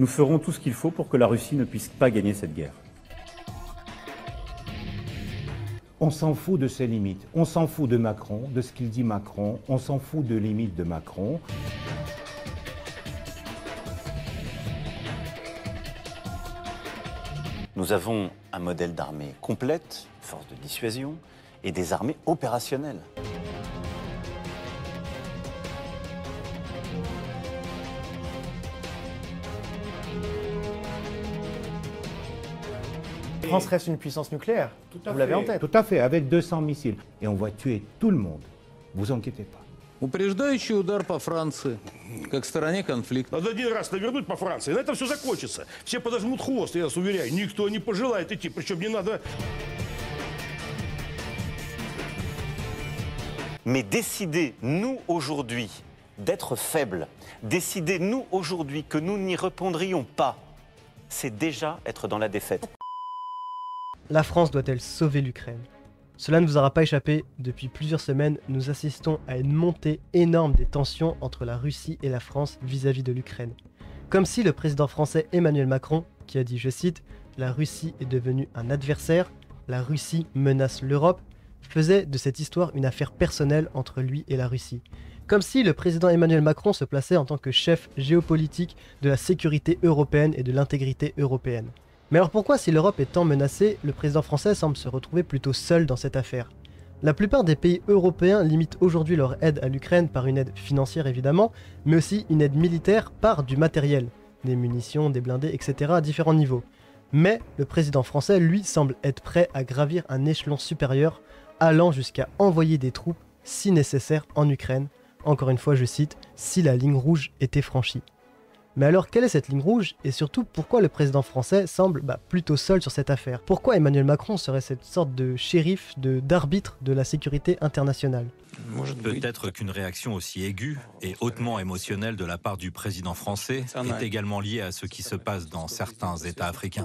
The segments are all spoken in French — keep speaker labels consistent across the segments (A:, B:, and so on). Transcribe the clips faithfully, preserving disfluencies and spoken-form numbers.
A: Nous ferons tout ce qu'il faut pour que la Russie ne puisse pas gagner cette guerre.
B: On s'en fout de ses limites, on s'en fout de Macron, de ce qu'il dit Macron, on s'en fout de limites de Macron.
C: Nous avons un modèle d'armée complète, force de dissuasion, et des armées opérationnelles.
D: La France reste une puissance nucléaire, vous l'avez en tête.
B: Tout à fait, avec deux cents missiles. Et on va tuer tout le monde, vous inquiétez pas.
E: Упреждающий удар по Франции, как стороне конфликта.
F: Надо один раз навернуть по Франции, на этом все закончится. Все подожмут хвост, я вас уверяю. Никто не пожелает идти, причем не надо...
C: Mais décider, nous, aujourd'hui, d'être faibles, décider, nous, aujourd'hui, que nous n'y répondrions pas, c'est déjà être dans la défaite.
G: La France doit-elle sauver l'Ukraine? Cela ne vous aura pas échappé, depuis plusieurs semaines, nous assistons à une montée énorme des tensions entre la Russie et la France vis-à-vis de l'Ukraine. Comme si le président français Emmanuel Macron, qui a dit, je cite, « La Russie est devenue un adversaire, la Russie menace l'Europe », faisait de cette histoire une affaire personnelle entre lui et la Russie. Comme si le président Emmanuel Macron se plaçait en tant que chef géopolitique de la sécurité européenne et de l'intégrité européenne. Mais alors pourquoi, si l'Europe est tant menacée, le président français semble se retrouver plutôt seul dans cette affaire? La plupart des pays européens limitent aujourd'hui leur aide à l'Ukraine par une aide financière évidemment, mais aussi une aide militaire par du matériel, des munitions, des blindés, et cetera à différents niveaux. Mais le président français, lui, semble être prêt à gravir un échelon supérieur, allant jusqu'à envoyer des troupes, si nécessaire, en Ukraine. Encore une fois, je cite, « si la ligne rouge était franchie ». Mais alors, quelle est cette ligne rouge? Et surtout, pourquoi le président français semble bah, plutôt seul sur cette affaire? Pourquoi Emmanuel Macron serait cette sorte de shérif, de d'arbitre de la sécurité internationale?
H: Peut-être qu'une réaction aussi aiguë et hautement émotionnelle de la part du président français est également liée à ce qui se passe dans certains États africains.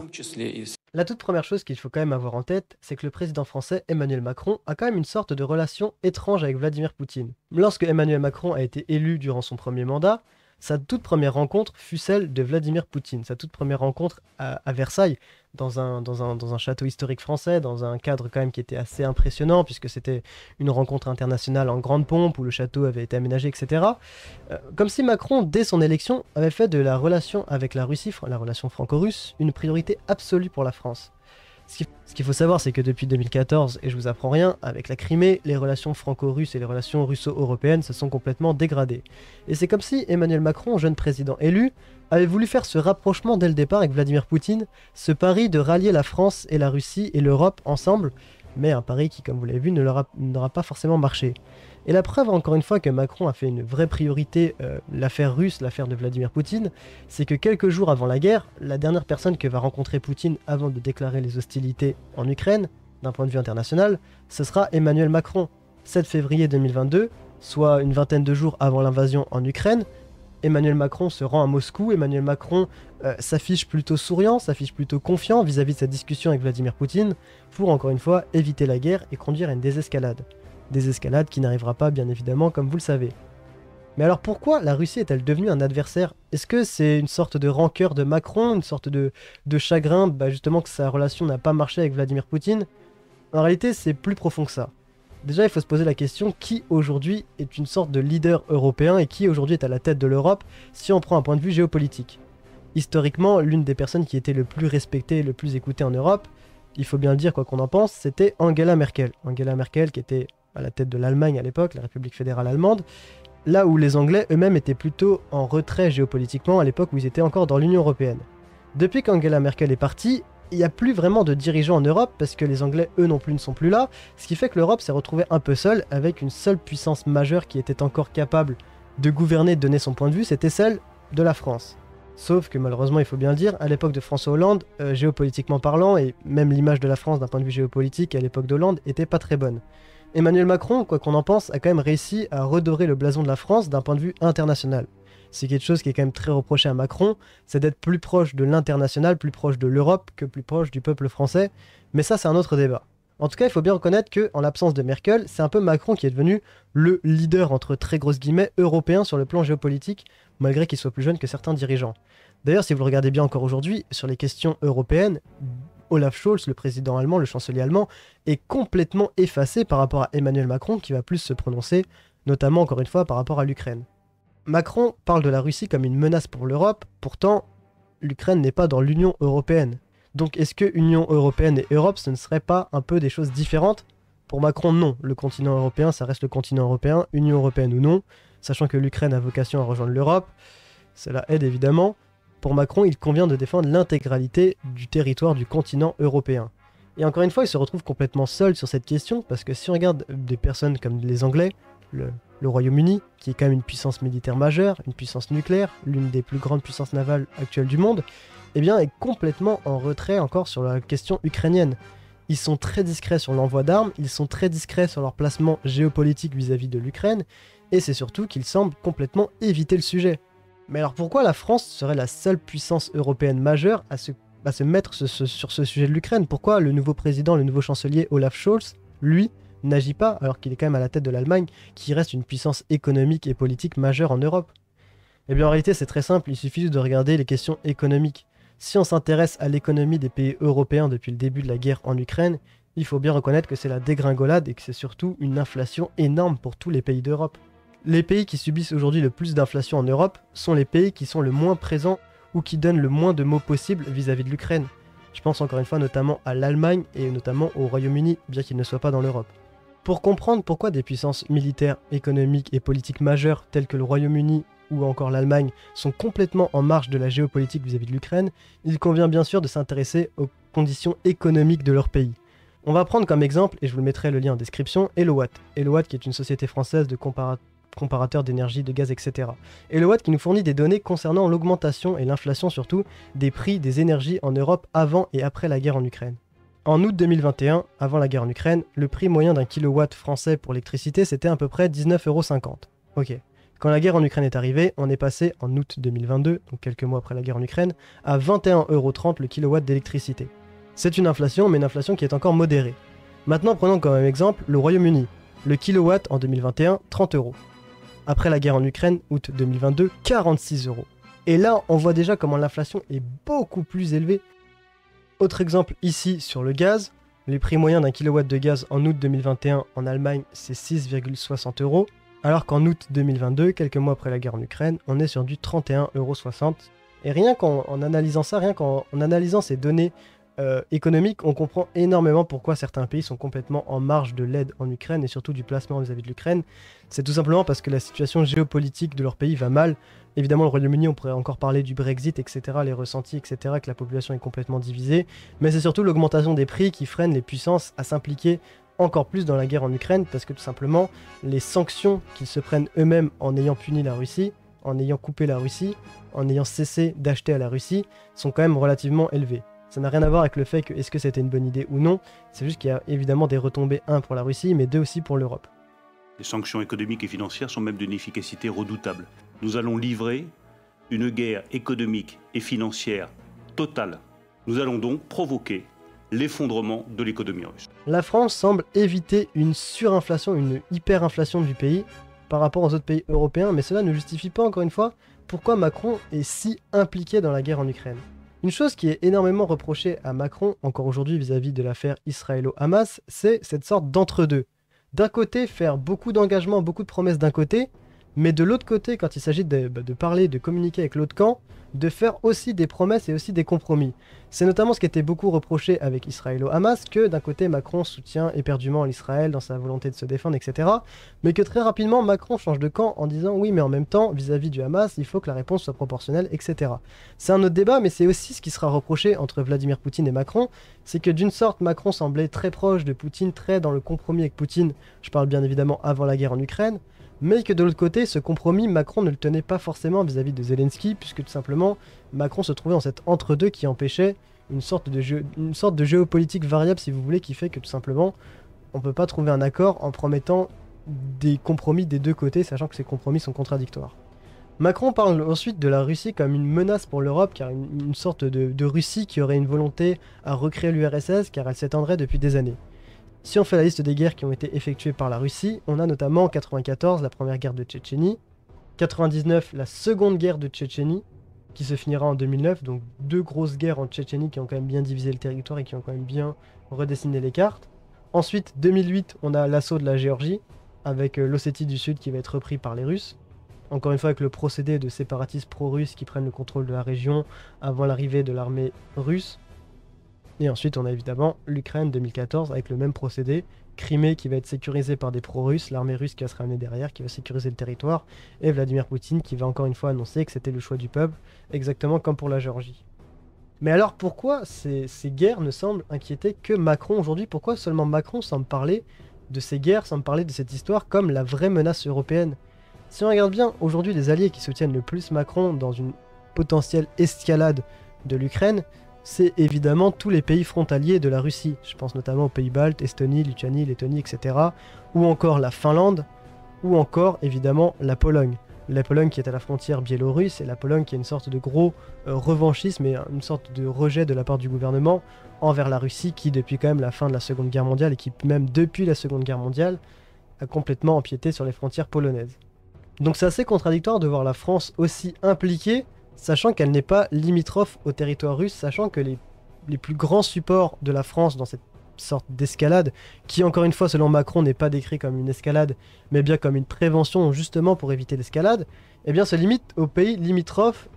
G: La toute première chose qu'il faut quand même avoir en tête, c'est que le président français Emmanuel Macron a quand même une sorte de relation étrange avec Vladimir Poutine. Lorsque Emmanuel Macron a été élu durant son premier mandat, sa toute première rencontre fut celle de Vladimir Poutine, sa toute première rencontre à, à Versailles, dans un, dans, un, dans un château historique français, dans un cadre quand même qui était assez impressionnant, puisque c'était une rencontre internationale en grande pompe, où le château avait été aménagé, et cetera. Euh, comme si Macron, dès son élection, avait fait de la relation avec la Russie, la relation franco-russe, une priorité absolue pour la France. Ce qu'il faut savoir, c'est que depuis deux mille quatorze, et je vous apprends rien, avec la Crimée, les relations franco-russes et les relations russo-européennes se sont complètement dégradées. Et c'est comme si Emmanuel Macron, jeune président élu, avait voulu faire ce rapprochement dès le départ avec Vladimir Poutine, ce pari de rallier la France et la Russie et l'Europe ensemble, mais un pari qui, comme vous l'avez vu, ne leur a, n'aura pas forcément marché. Et la preuve, encore une fois, que Macron a fait une vraie priorité, euh, l'affaire russe, l'affaire de Vladimir Poutine, c'est que quelques jours avant la guerre, la dernière personne que va rencontrer Poutine avant de déclarer les hostilités en Ukraine, d'un point de vue international, ce sera Emmanuel Macron. sept février deux mille vingt-deux, soit une vingtaine de jours avant l'invasion en Ukraine, Emmanuel Macron se rend à Moscou, Emmanuel Macron euh, s'affiche plutôt souriant, s'affiche plutôt confiant vis-à-vis de sa discussion avec Vladimir Poutine, pour encore une fois éviter la guerre et conduire à une désescalade. Désescalade qui n'arrivera pas bien évidemment comme vous le savez. Mais alors pourquoi la Russie est-elle devenue un adversaire? Est-ce que c'est une sorte de rancœur de Macron, une sorte de, de chagrin bah justement que sa relation n'a pas marché avec Vladimir Poutine? En réalité c'est plus profond que ça. Déjà il faut se poser la question, qui aujourd'hui est une sorte de leader européen et qui aujourd'hui est à la tête de l'Europe si on prend un point de vue géopolitique? Historiquement, l'une des personnes qui était le plus respectée et le plus écoutée en Europe, il faut bien le dire quoi qu'on en pense, c'était Angela Merkel. Angela Merkel qui était à la tête de l'Allemagne à l'époque, la République fédérale allemande, là où les Anglais eux-mêmes étaient plutôt en retrait géopolitiquement à l'époque où ils étaient encore dans l'Union européenne. Depuis qu'Angela Merkel est partie, il n'y a plus vraiment de dirigeants en Europe parce que les Anglais eux non plus ne sont plus là, ce qui fait que l'Europe s'est retrouvée un peu seule avec une seule puissance majeure qui était encore capable de gouverner, de donner son point de vue, c'était celle de la France. Sauf que malheureusement, il faut bien le dire, à l'époque de François Hollande, euh, géopolitiquement parlant, et même l'image de la France d'un point de vue géopolitique à l'époque d'Hollande était pas très bonne. Emmanuel Macron, quoi qu'on en pense, a quand même réussi à redorer le blason de la France d'un point de vue international. C'est quelque chose qui est quand même très reproché à Macron, c'est d'être plus proche de l'international, plus proche de l'Europe que plus proche du peuple français, mais ça c'est un autre débat. En tout cas, il faut bien reconnaître qu'en l'absence de Merkel, c'est un peu Macron qui est devenu le leader, entre très grosses guillemets, européen sur le plan géopolitique, malgré qu'il soit plus jeune que certains dirigeants. D'ailleurs, si vous le regardez bien encore aujourd'hui, sur les questions européennes, Olaf Scholz, le président allemand, le chancelier allemand, est complètement effacé par rapport à Emmanuel Macron, qui va plus se prononcer, notamment encore une fois par rapport à l'Ukraine. Macron parle de la Russie comme une menace pour l'Europe, pourtant, l'Ukraine n'est pas dans l'Union européenne. Donc est-ce que Union européenne et Europe, ce ne serait pas un peu des choses différentes? Pour Macron, non. Le continent européen, ça reste le continent européen, Union européenne ou non, sachant que l'Ukraine a vocation à rejoindre l'Europe. Cela aide évidemment. Pour Macron, il convient de défendre l'intégralité du territoire du continent européen. Et encore une fois, il se retrouve complètement seul sur cette question, parce que si on regarde des personnes comme les Anglais, le, le Royaume-Uni, qui est quand même une puissance militaire majeure, une puissance nucléaire, l'une des plus grandes puissances navales actuelles du monde, eh bien, est complètement en retrait encore sur la question ukrainienne. Ils sont très discrets sur l'envoi d'armes, ils sont très discrets sur leur placement géopolitique vis-à-vis de l'Ukraine, et c'est surtout qu'ils semblent complètement éviter le sujet. Mais alors pourquoi la France serait la seule puissance européenne majeure à se, à se mettre ce, ce, sur ce sujet de l'Ukraine? Pourquoi le nouveau président, le nouveau chancelier Olaf Scholz, lui, n'agit pas, alors qu'il est quand même à la tête de l'Allemagne, qui reste une puissance économique et politique majeure en Europe? Eh bien en réalité c'est très simple, il suffit juste de regarder les questions économiques. Si on s'intéresse à l'économie des pays européens depuis le début de la guerre en Ukraine, il faut bien reconnaître que c'est la dégringolade et que c'est surtout une inflation énorme pour tous les pays d'Europe. Les pays qui subissent aujourd'hui le plus d'inflation en Europe sont les pays qui sont le moins présents ou qui donnent le moins de mots possibles vis-à-vis de l'Ukraine. Je pense encore une fois notamment à l'Allemagne et notamment au Royaume-Uni, bien qu'il ne soit pas dans l'Europe. Pour comprendre pourquoi des puissances militaires, économiques et politiques majeures telles que le Royaume-Uni ou encore l'Allemagne sont complètement en marge de la géopolitique vis-à-vis de l'Ukraine, il convient bien sûr de s'intéresser aux conditions économiques de leur pays. On va prendre comme exemple, et je vous mettrai le lien en description, Elowatt. Elowatt qui est une société française de compara- comparateurs d'énergie, de gaz, et cetera. Elowatt qui nous fournit des données concernant l'augmentation et l'inflation surtout des prix des énergies en Europe avant et après la guerre en Ukraine. En août deux mille vingt et un, avant la guerre en Ukraine, le prix moyen d'un kilowatt français pour l'électricité c'était à peu près dix-neuf euros cinquante. Ok. Quand la guerre en Ukraine est arrivée, on est passé en août deux mille vingt-deux, donc quelques mois après la guerre en Ukraine, à vingt et un euros trente le kilowatt d'électricité. C'est une inflation, mais une inflation qui est encore modérée. Maintenant, prenons comme exemple le Royaume-Uni. Le kilowatt en deux mille vingt et un, trente euros. Après la guerre en Ukraine, août deux mille vingt-deux, quarante-six euros. Et là, on voit déjà comment l'inflation est beaucoup plus élevée. Autre exemple ici sur le gaz. Les prix moyens d'un kilowatt de gaz en août deux mille vingt et un en Allemagne, c'est six virgule soixante euros. Alors qu'en août deux mille vingt-deux, quelques mois après la guerre en Ukraine, on est sur du trente et un euros soixante. Et rien qu'en en analysant ça, rien qu'en en analysant ces données euh, économiques, on comprend énormément pourquoi certains pays sont complètement en marge de l'aide en Ukraine et surtout du placement vis-à-vis de l'Ukraine. C'est tout simplement parce que la situation géopolitique de leur pays va mal. Évidemment, le Royaume-Uni, on pourrait encore parler du Brexit, et cetera, les ressentis, et cetera, que la population est complètement divisée. Mais c'est surtout l'augmentation des prix qui freine les puissances à s'impliquer encore plus dans la guerre en Ukraine, parce que tout simplement, les sanctions qu'ils se prennent eux-mêmes en ayant puni la Russie, en ayant coupé la Russie, en ayant cessé d'acheter à la Russie, sont quand même relativement élevées. Ça n'a rien à voir avec le fait que est-ce que c'était une bonne idée ou non, c'est juste qu'il y a évidemment des retombées, un pour la Russie, mais deux aussi pour l'Europe.
I: Les sanctions économiques et financières sont même d'une efficacité redoutable. Nous allons livrer une guerre économique et financière totale. Nous allons donc provoquer l'effondrement de l'économie russe.
G: La France semble éviter une surinflation, une hyperinflation du pays par rapport aux autres pays européens, mais cela ne justifie pas encore une fois pourquoi Macron est si impliqué dans la guerre en Ukraine. Une chose qui est énormément reprochée à Macron, encore aujourd'hui vis-à-vis de l'affaire israélo-Hamas, c'est cette sorte d'entre-deux. D'un côté, faire beaucoup d'engagements, beaucoup de promesses d'un côté, mais de l'autre côté, quand il s'agit de, de parler, de communiquer avec l'autre camp, de faire aussi des promesses et aussi des compromis. C'est notamment ce qui était beaucoup reproché avec Israël-Hamas, que d'un côté Macron soutient éperdument l'Israël dans sa volonté de se défendre, et cetera. Mais que très rapidement Macron change de camp en disant oui mais en même temps vis-à-vis du Hamas il faut que la réponse soit proportionnelle, et cetera. C'est un autre débat, mais c'est aussi ce qui sera reproché entre Vladimir Poutine et Macron, c'est que d'une sorte Macron semblait très proche de Poutine, très dans le compromis avec Poutine, je parle bien évidemment avant la guerre en Ukraine, mais que de l'autre côté, ce compromis, Macron ne le tenait pas forcément vis-à-vis de Zelensky, puisque tout simplement, Macron se trouvait dans cet entre-deux qui empêchait une sorte, de jeu, une sorte de géopolitique variable, si vous voulez, qui fait que tout simplement, on ne peut pas trouver un accord en promettant des compromis des deux côtés, sachant que ces compromis sont contradictoires. Macron parle ensuite de la Russie comme une menace pour l'Europe, car une, une sorte de, de Russie qui aurait une volonté à recréer l'U R S S, car elle s'étendrait depuis des années. Si on fait la liste des guerres qui ont été effectuées par la Russie, on a notamment en quatre-vingt-quatorze la première guerre de Tchétchénie, quatre-vingt-dix-neuf la seconde guerre de Tchétchénie, qui se finira en deux mille neuf, donc deux grosses guerres en Tchétchénie qui ont quand même bien divisé le territoire et qui ont quand même bien redessiné les cartes. Ensuite, deux mille huit, on a l'assaut de la Géorgie, avec euh, l'Ossétie du Sud qui va être repris par les Russes. Encore une fois avec le procédé de séparatistes pro-russes qui prennent le contrôle de la région avant l'arrivée de l'armée russe. Et ensuite on a évidemment l'Ukraine deux mille quatorze avec le même procédé, Crimée qui va être sécurisée par des pro-russes, l'armée russe qui va se ramener derrière, qui va sécuriser le territoire, et Vladimir Poutine qui va encore une fois annoncer que c'était le choix du peuple, exactement comme pour la Géorgie. Mais alors pourquoi ces, ces guerres ne semblent inquiéter que Macron aujourd'hui? Pourquoi seulement Macron semble parler de ces guerres, semble parler de cette histoire comme la vraie menace européenne? Si on regarde bien, aujourd'hui les alliés qui soutiennent le plus Macron dans une potentielle escalade de l'Ukraine, c'est évidemment tous les pays frontaliers de la Russie. Je pense notamment aux pays baltes, Estonie, Lituanie, Lettonie, et cetera. Ou encore la Finlande, ou encore évidemment la Pologne. La Pologne qui est à la frontière biélorusse, et la Pologne qui est une sorte de gros euh, revanchisme et une sorte de rejet de la part du gouvernement envers la Russie qui depuis quand même la fin de la Seconde Guerre mondiale, et qui même depuis la Seconde Guerre mondiale, a complètement empiété sur les frontières polonaises. Donc c'est assez contradictoire de voir la France aussi impliquée, sachant qu'elle n'est pas limitrophe au territoire russe, sachant que les, les plus grands supports de la France dans cette sorte d'escalade, qui encore une fois selon Macron n'est pas décrit comme une escalade, mais bien comme une prévention justement pour éviter l'escalade, eh bien se limite aux pays limitrophes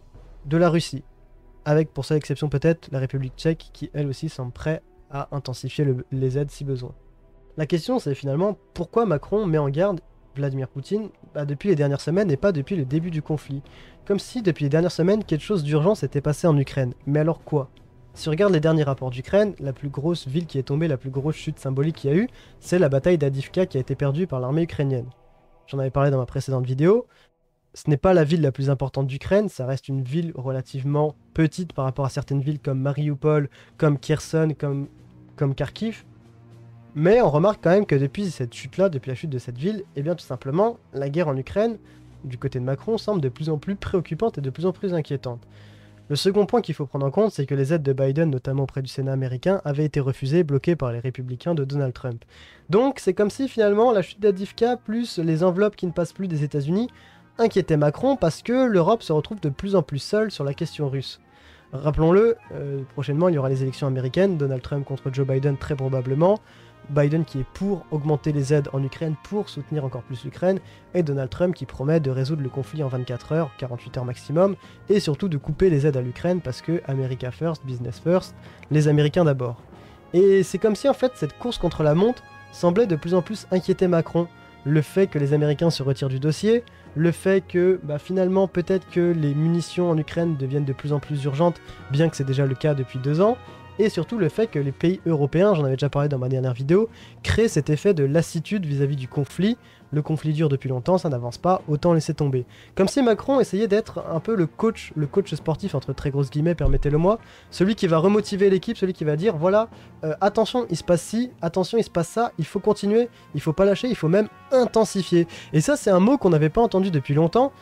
G: de la Russie, avec pour seule exception peut-être la République tchèque qui elle aussi semble prête à intensifier le, les aides si besoin. La question c'est finalement pourquoi Macron met en garde Vladimir Poutine bah, depuis les dernières semaines et pas depuis le début du conflit. Comme si depuis les dernières semaines quelque chose d'urgent s'était passé en Ukraine. Mais alors quoi? Si on regarde les derniers rapports d'Ukraine, la plus grosse ville qui est tombée, la plus grosse chute symbolique qu'il y a eu, c'est la bataille d'Adivka qui a été perdue par l'armée ukrainienne. J'en avais parlé dans ma précédente vidéo. Ce n'est pas la ville la plus importante d'Ukraine, ça reste une ville relativement petite par rapport à certaines villes comme Mariupol, comme Kherson, comme, comme Kharkiv. Mais on remarque quand même que depuis cette chute-là, depuis la chute de cette ville, eh bien tout simplement, la guerre en Ukraine, du côté de Macron, semble de plus en plus préoccupante et de plus en plus inquiétante. Le second point qu'il faut prendre en compte, c'est que les aides de Biden, notamment auprès du Sénat américain, avaient été refusées, bloquées par les républicains de Donald Trump. Donc c'est comme si finalement la chute d'Adivka, plus les enveloppes qui ne passent plus des États-Unis, inquiétaient Macron parce que l'Europe se retrouve de plus en plus seule sur la question russe. Rappelons-le, euh, prochainement il y aura les élections américaines, Donald Trump contre Joe Biden très probablement, Biden qui est pour augmenter les aides en Ukraine pour soutenir encore plus l'Ukraine, et Donald Trump qui promet de résoudre le conflit en vingt-quatre heures, quarante-huit heures maximum, et surtout de couper les aides à l'Ukraine parce que America first, business first, les Américains d'abord. Et c'est comme si en fait cette course contre la montre semblait de plus en plus inquiéter Macron. Le fait que les Américains se retirent du dossier, le fait que bah, finalement peut-être que les munitions en Ukraine deviennent de plus en plus urgentes, bien que c'est déjà le cas depuis deux ans, et surtout le fait que les pays européens, j'en avais déjà parlé dans ma dernière vidéo, créent cet effet de lassitude vis-à-vis du conflit. Le conflit dure depuis longtemps, ça n'avance pas, autant laisser tomber. Comme si Macron essayait d'être un peu le coach, le coach sportif, entre très grosses guillemets, permettez-le-moi, celui qui va remotiver l'équipe, celui qui va dire, voilà, euh, attention, il se passe ci, attention, il se passe ça, il faut continuer, il faut pas lâcher, il faut même intensifier. Et ça, c'est un mot qu'on n'avait pas entendu depuis longtemps,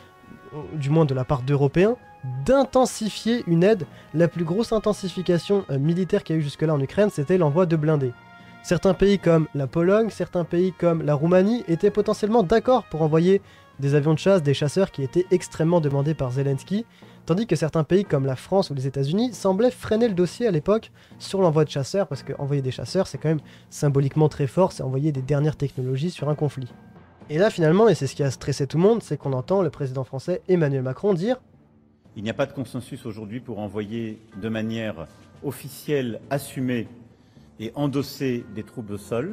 G: du moins de la part d'Européens, d'intensifier une aide. La plus grosse intensification euh, militaire qu'il y a eu jusque-là en Ukraine, c'était l'envoi de blindés. Certains pays comme la Pologne, certains pays comme la Roumanie étaient potentiellement d'accord pour envoyer des avions de chasse, des chasseurs qui étaient extrêmement demandés par Zelensky, tandis que certains pays comme la France ou les États-Unis semblaient freiner le dossier à l'époque sur l'envoi de chasseurs, parce qu'envoyer des chasseurs, c'est quand même symboliquement très fort, c'est envoyer des dernières technologies sur un conflit. Et là finalement, et c'est ce qui a stressé tout le monde, c'est qu'on entend le président français Emmanuel Macron dire
A: « Il n'y a pas de consensus aujourd'hui pour envoyer de manière officielle, assumée et endosser des troupes au sol,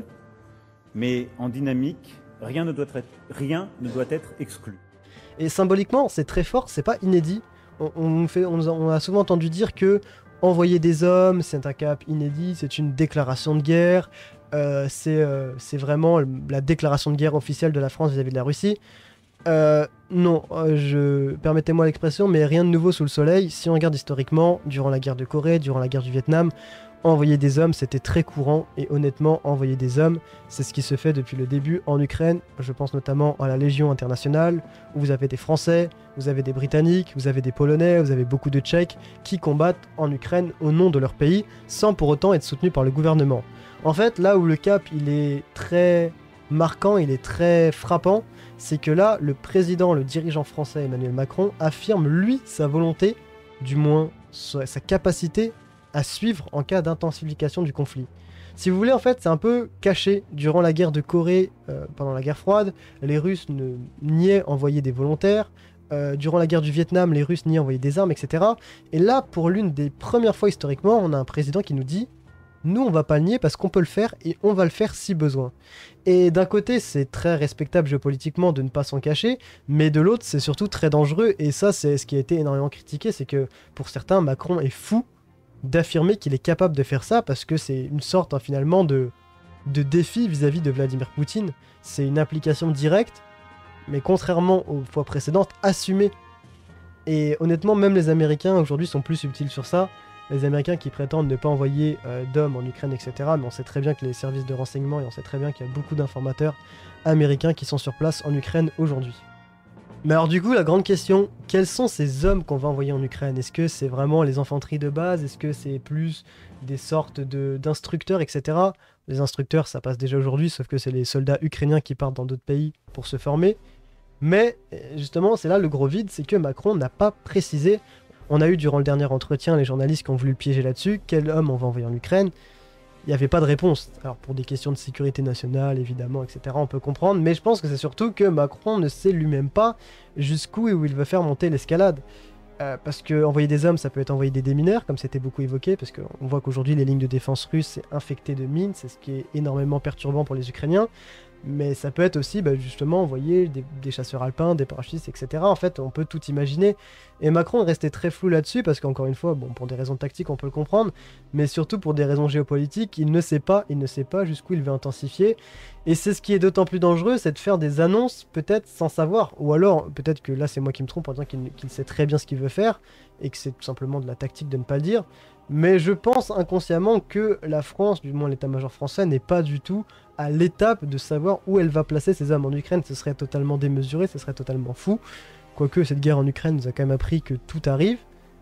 A: mais en dynamique, rien ne doit être, rien ne doit être exclu. »
G: Et symboliquement, c'est très fort, c'est pas inédit. On, on, fait, on, on a souvent entendu dire que envoyer des hommes, c'est un cap inédit, c'est une déclaration de guerre, euh, c'est euh, vraiment la déclaration de guerre officielle de la France vis-à-vis de la Russie. Euh, non, euh, je permettez-moi l'expression, mais rien de nouveau sous le soleil. Si on regarde historiquement, durant la guerre de Corée, durant la guerre du Vietnam, envoyer des hommes, c'était très courant, et honnêtement, envoyer des hommes, c'est ce qui se fait depuis le début en Ukraine. Je pense notamment à la Légion internationale, où vous avez des Français, vous avez des Britanniques, vous avez des Polonais, vous avez beaucoup de Tchèques qui combattent en Ukraine au nom de leur pays, sans pour autant être soutenus par le gouvernement. En fait, là où le cap, il est très marquant, il est très frappant, c'est que là, le président, le dirigeant français Emmanuel Macron affirme, lui, sa volonté, du moins sa, sa capacité à suivre en cas d'intensification du conflit. Si vous voulez, en fait, c'est un peu caché. Durant la guerre de Corée, euh, pendant la guerre froide, les Russes ne niaient envoyer des volontaires. Euh, durant la guerre du Vietnam, les Russes niaient envoyer des armes, et cetera. Et là, pour l'une des premières fois historiquement, on a un président qui nous dit « Nous, on va pas le nier parce qu'on peut le faire et on va le faire si besoin. » Et d'un côté, c'est très respectable géopolitiquement de ne pas s'en cacher, mais de l'autre, c'est surtout très dangereux. Et ça, c'est ce qui a été énormément critiqué, c'est que pour certains, Macron est fou d'affirmer qu'il est capable de faire ça parce que c'est une sorte hein, finalement de, de défi vis-à-vis de Vladimir Poutine. C'est une implication directe, mais contrairement aux fois précédentes, assumée. Et honnêtement, même les Américains aujourd'hui sont plus subtils sur ça. Les Américains qui prétendent ne pas envoyer euh, d'hommes en Ukraine, et cetera. Mais on sait très bien que les services de renseignement, et on sait très bien qu'il y a beaucoup d'informateurs américains qui sont sur place en Ukraine aujourd'hui. Mais alors du coup, la grande question, quels sont ces hommes qu'on va envoyer en Ukraine? Est-ce que c'est vraiment les infanteries de base? Est-ce que c'est plus des sortes de, d'instructeurs, et cetera. Les instructeurs, ça passe déjà aujourd'hui, sauf que c'est les soldats ukrainiens qui partent dans d'autres pays pour se former. Mais justement, c'est là le gros vide, c'est que Macron n'a pas précisé. On a eu durant le dernier entretien les journalistes qui ont voulu le piéger là-dessus. Quel homme on va envoyer en Ukraine? Il n'y avait pas de réponse. Alors pour des questions de sécurité nationale, évidemment, et cetera, on peut comprendre. Mais je pense que c'est surtout que Macron ne sait lui-même pas jusqu'où et où il veut faire monter l'escalade. Euh, parce que envoyer des hommes, ça peut être envoyer des démineurs, comme c'était beaucoup évoqué, parce qu'on voit qu'aujourd'hui les lignes de défense russes, c'est infecté de mines, c'est ce qui est énormément perturbant pour les Ukrainiens. Mais ça peut être aussi bah, justement envoyer des, des chasseurs alpins, des parachutistes, et cetera. En fait, on peut tout imaginer. Et Macron est resté très flou là-dessus parce qu'encore une fois, bon, pour des raisons tactiques, on peut le comprendre, mais surtout pour des raisons géopolitiques, il ne sait pas, il ne sait pas jusqu'où il veut intensifier. Et c'est ce qui est d'autant plus dangereux, c'est de faire des annonces peut-être sans savoir, ou alors peut-être que là c'est moi qui me trompe en disant qu'il qu'il sait très bien ce qu'il veut faire et que c'est tout simplement de la tactique de ne pas le dire. Mais je pense inconsciemment que la France, du moins l'état-major français, n'est pas du tout à l'étape de savoir où elle va placer ses hommes en Ukraine. Ce serait totalement démesuré, ce serait totalement fou. Quoique cette guerre en Ukraine nous a quand même appris que tout arrive.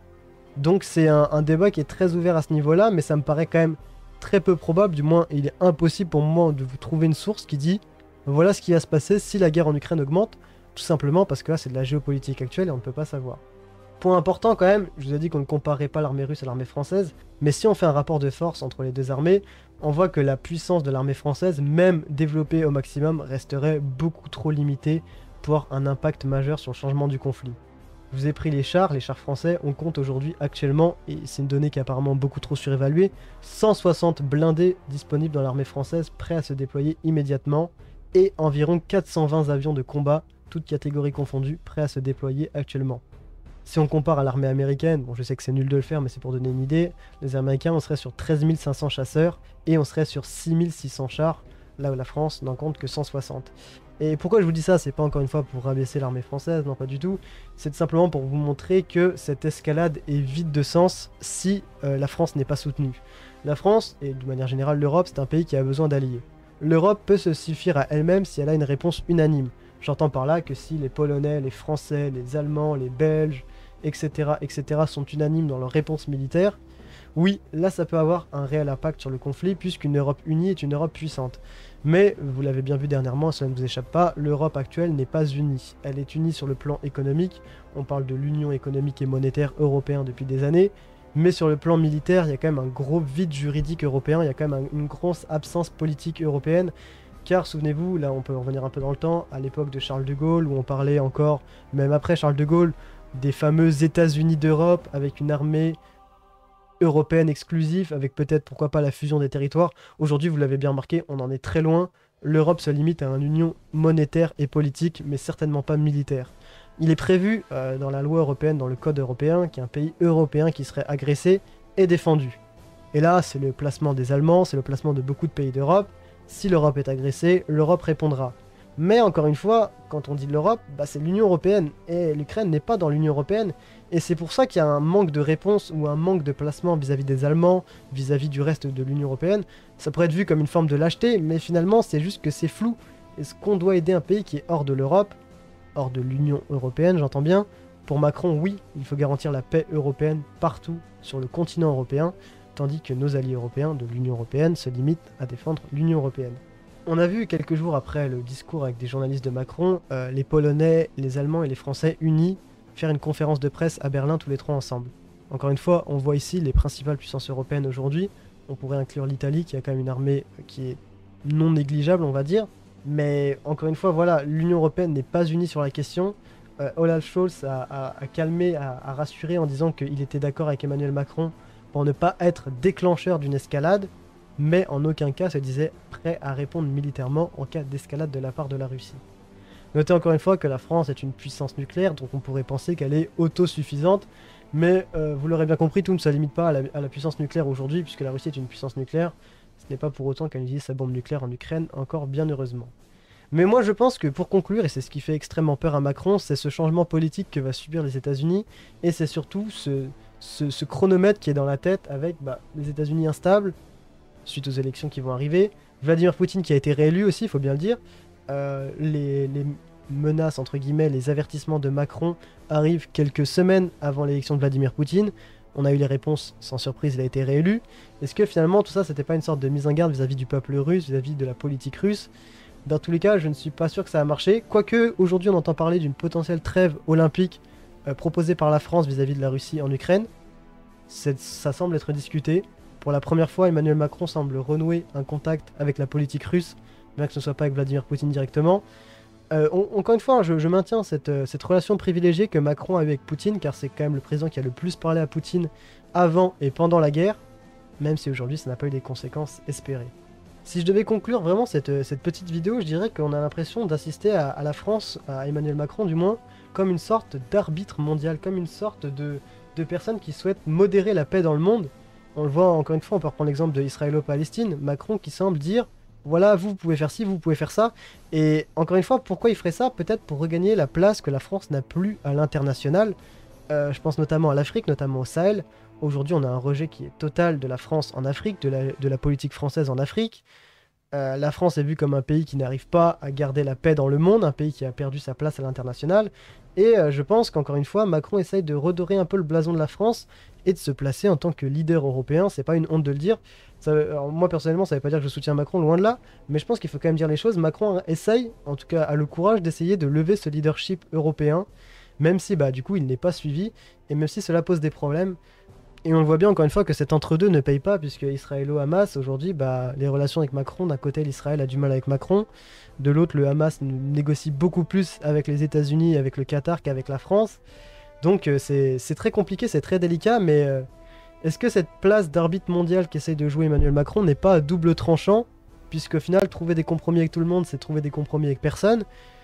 G: Donc c'est un, un débat qui est très ouvert à ce niveau-là, mais ça me paraît quand même très peu probable. Du moins, il est impossible pour moi de vous trouver une source qui dit voilà ce qui va se passer si la guerre en Ukraine augmente. Tout simplement parce que là, c'est de la géopolitique actuelle et on ne peut pas savoir. Point important quand même, je vous ai dit qu'on ne comparait pas l'armée russe à l'armée française, mais si on fait un rapport de force entre les deux armées, on voit que la puissance de l'armée française, même développée au maximum, resterait beaucoup trop limitée pour avoir un impact majeur sur le changement du conflit. Je vous ai pris les chars, les chars français, on compte aujourd'hui actuellement, et c'est une donnée qui est apparemment beaucoup trop surévaluée, cent soixante blindés disponibles dans l'armée française, prêts à se déployer immédiatement, et environ quatre cent vingt avions de combat, toutes catégories confondues, prêts à se déployer actuellement. Si on compare à l'armée américaine, bon je sais que c'est nul de le faire mais c'est pour donner une idée, les Américains on serait sur treize mille cinq cents chasseurs et on serait sur six mille six cents chars, là où la France n'en compte que cent soixante. Et pourquoi je vous dis ça, c'est pas encore une fois pour rabaisser l'armée française, non pas du tout, c'est tout simplement pour vous montrer que cette escalade est vide de sens si euh, la France n'est pas soutenue. La France, et de manière générale l'Europe, c'est un pays qui a besoin d'alliés. L'Europe peut se suffire à elle-même si elle a une réponse unanime. J'entends par là que si les Polonais, les Français, les Allemands, les Belges, et cetera, et cetera sont unanimes dans leur réponse militaire, oui, là ça peut avoir un réel impact sur le conflit puisqu'une Europe unie est une Europe puissante. Mais, vous l'avez bien vu dernièrement, ça ne vous échappe pas, l'Europe actuelle n'est pas unie. Elle est unie sur le plan économique, on parle de l'Union économique et monétaire européenne depuis des années, mais sur le plan militaire, il y a quand même un gros vide juridique européen, il y a quand même un, une grosse absence politique européenne. Car souvenez-vous, là on peut revenir un peu dans le temps, à l'époque de Charles de Gaulle, où on parlait encore, même après Charles de Gaulle, des fameux États-Unis d'Europe, avec une armée européenne exclusive, avec peut-être pourquoi pas la fusion des territoires. Aujourd'hui, vous l'avez bien remarqué, on en est très loin. L'Europe se limite à une union monétaire et politique, mais certainement pas militaire. Il est prévu euh, dans la loi européenne, dans le code européen, qu'un pays européen qui serait agressé est défendu. Et là, c'est le placement des Allemands, c'est le placement de beaucoup de pays d'Europe. Si l'Europe est agressée, l'Europe répondra. Mais encore une fois, quand on dit l'Europe, bah, c'est l'Union Européenne, et l'Ukraine n'est pas dans l'Union Européenne, et c'est pour ça qu'il y a un manque de réponse ou un manque de placement vis-à-vis des Allemands, vis-à-vis du reste de l'Union Européenne. Ça pourrait être vu comme une forme de lâcheté, mais finalement c'est juste que c'est flou. Est-ce qu'on doit aider un pays qui est hors de l'Europe, hors de l'Union Européenne, j'entends bien? Pour Macron, oui, il faut garantir la paix européenne partout sur le continent européen, tandis que nos alliés européens de l'Union Européenne se limitent à défendre l'Union Européenne. On a vu quelques jours après le discours avec des journalistes de Macron, euh, les Polonais, les Allemands et les Français unis faire une conférence de presse à Berlin tous les trois ensemble. Encore une fois, on voit ici les principales puissances européennes aujourd'hui. On pourrait inclure l'Italie qui a quand même une armée qui est non négligeable, on va dire. Mais encore une fois, voilà, l'Union Européenne n'est pas unie sur la question. Euh, Olaf Scholz a, a, a calmé, a, a rassuré en disant qu'il était d'accord avec Emmanuel Macron pour ne pas être déclencheur d'une escalade, mais en aucun cas se disait prêt à répondre militairement en cas d'escalade de la part de la Russie. Notez encore une fois que la France est une puissance nucléaire, donc on pourrait penser qu'elle est autosuffisante, mais euh, vous l'aurez bien compris, tout ne se limite pas à la, à la puissance nucléaire aujourd'hui, puisque la Russie est une puissance nucléaire. Ce n'est pas pour autant qu'elle utilise sa bombe nucléaire en Ukraine, encore bien heureusement. Mais moi je pense que pour conclure, et c'est ce qui fait extrêmement peur à Macron, c'est ce changement politique que va subir les États-Unis, et c'est surtout ce, ce, ce chronomètre qui est dans la tête avec bah, les États-Unis instables, suite aux élections qui vont arriver, Vladimir Poutine qui a été réélu aussi, il faut bien le dire, euh, les, les menaces, entre guillemets, les avertissements de Macron arrivent quelques semaines avant l'élection de Vladimir Poutine. On a eu les réponses, sans surprise, il a été réélu. Est-ce que finalement tout ça, c'était pas une sorte de mise en garde vis-à-vis du peuple russe, vis-à-vis de la politique russe? Dans tous les cas, je ne suis pas sûr que ça a marché. Quoique, aujourd'hui, on entend parler d'une potentielle trêve olympique euh, proposée par la France vis-à-vis de la Russie en Ukraine. Ça semble être discuté. Pour la première fois, Emmanuel Macron semble renouer un contact avec la politique russe, bien que ce ne soit pas avec Vladimir Poutine directement. Euh, on, encore une fois, je, je maintiens cette, euh, cette relation privilégiée que Macron a avec Poutine, car c'est quand même le président qui a le plus parlé à Poutine avant et pendant la guerre, même si aujourd'hui ça n'a pas eu des conséquences espérées. Si je devais conclure vraiment cette, cette petite vidéo, je dirais qu'on a l'impression d'assister à, à la France, à Emmanuel Macron du moins, comme une sorte d'arbitre mondial, comme une sorte de, de personne qui souhaite modérer la paix dans le monde. On le voit encore une fois, on peut reprendre l'exemple de Israël-Palestine, Macron qui semble dire voilà, vous, vous pouvez faire ci, vous pouvez faire ça. Et encore une fois, pourquoi il ferait ça? Peut-être pour regagner la place que la France n'a plus à l'international. Euh, je pense notamment à l'Afrique, notamment au Sahel. Aujourd'hui, on a un rejet qui est total de la France en Afrique, de la, de la politique française en Afrique. Euh, la France est vue comme un pays qui n'arrive pas à garder la paix dans le monde, un pays qui a perdu sa place à l'international. Et euh, je pense qu'encore une fois, Macron essaye de redorer un peu le blason de la France et de se placer en tant que leader européen. C'est pas une honte de le dire. Ça, alors moi personnellement, ça veut pas dire que je soutiens Macron, loin de là, mais je pense qu'il faut quand même dire les choses. Macron essaye, en tout cas a le courage d'essayer de lever ce leadership européen, même si bah, du coup il n'est pas suivi, et même si cela pose des problèmes. Et on le voit bien encore une fois que cet entre-deux ne paye pas, puisque Israëlo-Hamas, aujourd'hui, bah, les relations avec Macron, d'un côté l'Israël a du mal avec Macron, de l'autre le Hamas négocie beaucoup plus avec les États-Unis, avec le Qatar qu'avec la France. Donc euh, c'est très compliqué, c'est très délicat, mais euh, est-ce que cette place d'arbitre mondial qu'essaye de jouer Emmanuel Macron n'est pas à double tranchant, puisqu'au final, trouver des compromis avec tout le monde, c'est trouver des compromis avec personne,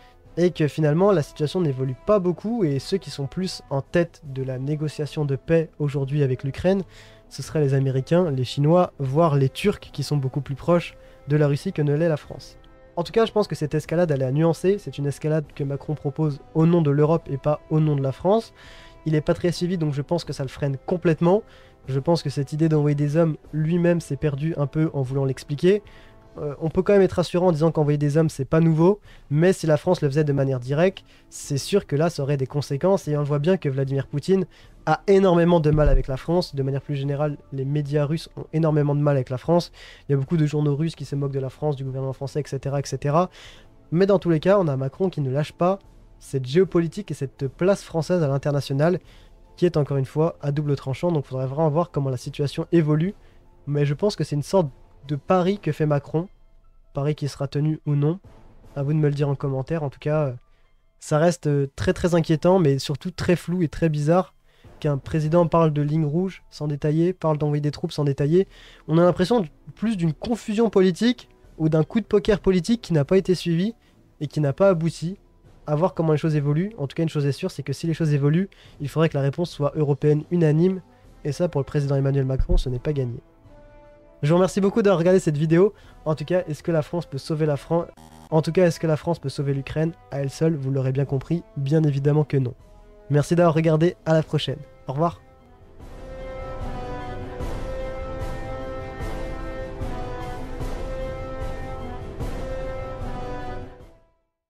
G: et que finalement la situation n'évolue pas beaucoup, et ceux qui sont plus en tête de la négociation de paix aujourd'hui avec l'Ukraine, ce seraient les Américains, les Chinois, voire les Turcs qui sont beaucoup plus proches de la Russie que ne l'est la France. En tout cas, je pense que cette escalade, elle est à nuancer, c'est une escalade que Macron propose au nom de l'Europe et pas au nom de la France. Il n'est pas très suivi, donc je pense que ça le freine complètement. Je pense que cette idée d'envoyer des hommes, lui-même s'est perdu un peu en voulant l'expliquer. Euh, on peut quand même être rassurant en disant qu'envoyer des hommes c'est pas nouveau, mais si la France le faisait de manière directe, c'est sûr que là ça aurait des conséquences, et on voit bien que Vladimir Poutine a énormément de mal avec la France. De manière plus générale, les médias russes ont énormément de mal avec la France. Il y a beaucoup de journaux russes qui se moquent de la France, du gouvernement français, et cetera, et cetera. Mais dans tous les cas, on a Macron qui ne lâche pas cette géopolitique et cette place française à l'international, qui est encore une fois à double tranchant, donc il faudrait vraiment voir comment la situation évolue. Mais je pense que c'est une sorte de pari que fait Macron, pari qui sera tenu ou non, à vous de me le dire en commentaire. En tout cas, ça reste très très inquiétant, mais surtout très flou et très bizarre qu'un président parle de ligne rouge sans détailler, parle d'envoyer des troupes sans détailler. On a l'impression plus d'une confusion politique ou d'un coup de poker politique qui n'a pas été suivi et qui n'a pas abouti. À voir comment les choses évoluent. En tout cas, une chose est sûre, c'est que si les choses évoluent, il faudrait que la réponse soit européenne unanime, et ça pour le président Emmanuel Macron, ce n'est pas gagné. Je vous remercie beaucoup d'avoir regardé cette vidéo. En tout cas, est-ce que la France peut sauver la France En tout cas, est-ce que la France peut sauver l'Ukraine à elle seule? Vous l'aurez bien compris, bien évidemment que non. Merci d'avoir regardé, à la prochaine. Au revoir.